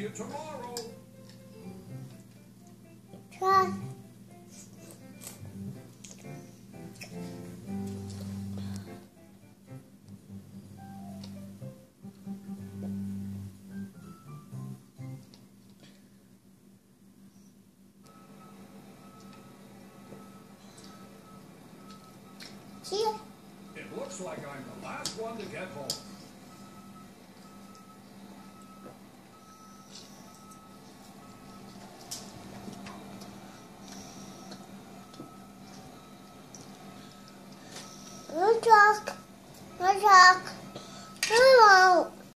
you tomorrow. Try. See ya. It looks like I'm the last one to get home. Good talk. Good talk. Hello.